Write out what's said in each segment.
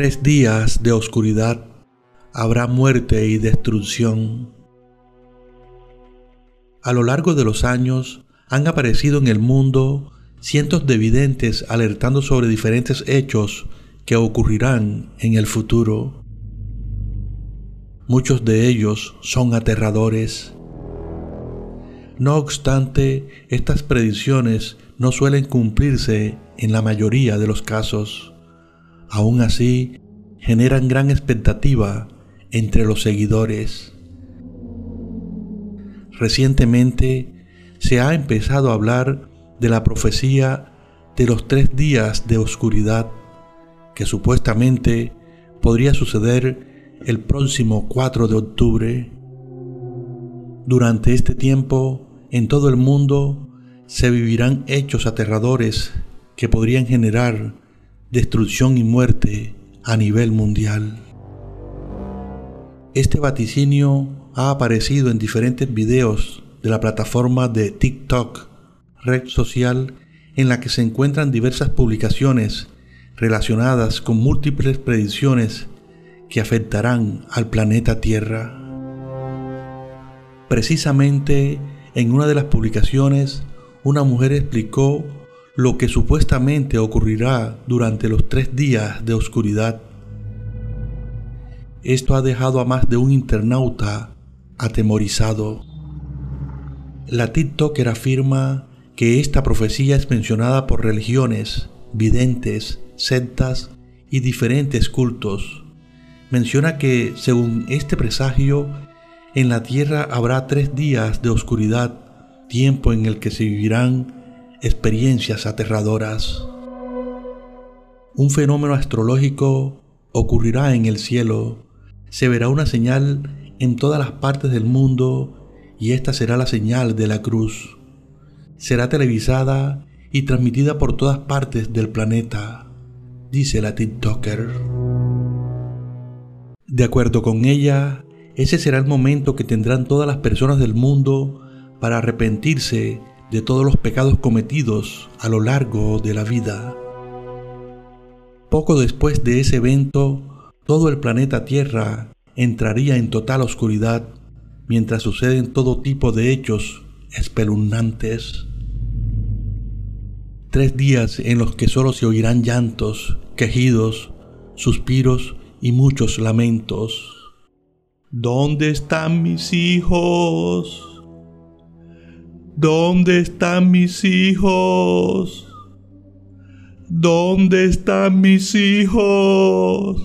3 días de oscuridad, habrá muerte y destrucción. A lo largo de los años han aparecido en el mundo cientos de videntes alertando sobre diferentes hechos que ocurrirán en el futuro. Muchos de ellos son aterradores. No obstante, estas predicciones no suelen cumplirse en la mayoría de los casos. Aún así, generan gran expectativa entre los seguidores. Recientemente se ha empezado a hablar de la profecía de los 3 días de oscuridad, que supuestamente podría suceder el próximo 4 de octubre. Durante este tiempo, en todo el mundo, se vivirán hechos aterradores que podrían generar destrucción y muerte a nivel mundial. Este vaticinio ha aparecido en diferentes videos de la plataforma de TikTok, red social en la que se encuentran diversas publicaciones relacionadas con múltiples predicciones que afectarán al planeta Tierra. Precisamente en una de las publicaciones, una mujer explicó lo que supuestamente ocurrirá durante los 3 días de oscuridad. Esto ha dejado a más de un internauta atemorizado. La TikToker afirma que esta profecía es mencionada por religiones, videntes, sectas y diferentes cultos. Menciona que, según este presagio, en la tierra habrá 3 días de oscuridad, tiempo en el que se vivirán experiencias aterradoras. Un fenómeno astrológico ocurrirá en el cielo. Se verá una señal en todas las partes del mundo y esta será la señal de la cruz. Será televisada y transmitida por todas partes del planeta, dice la TikToker. De acuerdo con ella, ese será el momento que tendrán todas las personas del mundo para arrepentirse de todos los pecados cometidos a lo largo de la vida. Poco después de ese evento, todo el planeta Tierra entraría en total oscuridad, mientras suceden todo tipo de hechos espeluznantes. 3 días en los que solo se oirán llantos, quejidos, suspiros y muchos lamentos. ¿Dónde están mis hijos? ¿Dónde están mis hijos? ¿Dónde están mis hijos?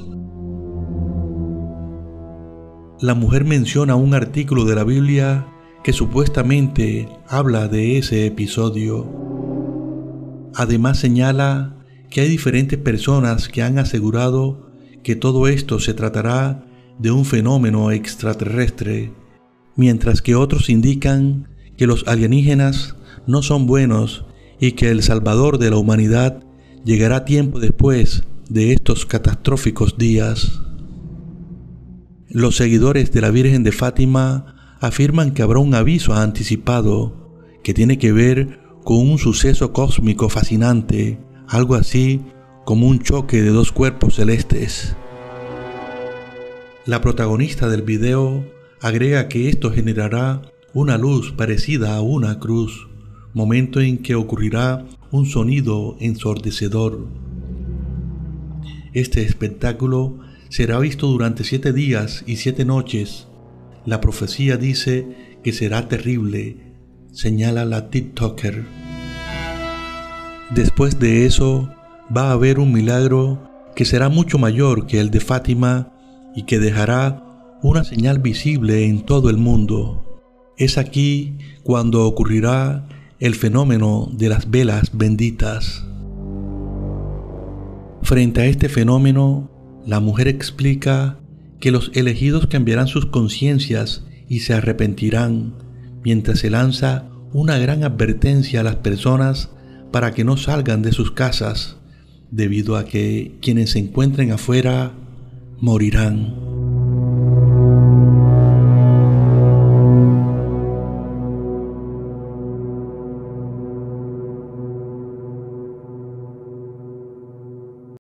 La mujer menciona un artículo de la Biblia que supuestamente habla de ese episodio. Además señala que hay diferentes personas que han asegurado que todo esto se tratará de un fenómeno extraterrestre, mientras que otros indican que los alienígenas no son buenos y que el Salvador de la humanidad llegará tiempo después de estos catastróficos días. Los seguidores de la Virgen de Fátima afirman que habrá un aviso anticipado que tiene que ver con un suceso cósmico fascinante, algo así como un choque de 2 cuerpos celestes. La protagonista del video agrega que esto generará una luz parecida a una cruz, momento en que ocurrirá un sonido ensordecedor. Este espectáculo será visto durante 7 días y 7 noches. La profecía dice que será terrible, señala la TikToker. Después de eso, va a haber un milagro que será mucho mayor que el de Fátima y que dejará una señal visible en todo el mundo. Es aquí cuando ocurrirá el fenómeno de las velas benditas. Frente a este fenómeno, la mujer explica que los elegidos cambiarán sus conciencias y se arrepentirán, mientras se lanza una gran advertencia a las personas para que no salgan de sus casas, debido a que quienes se encuentren afuera morirán.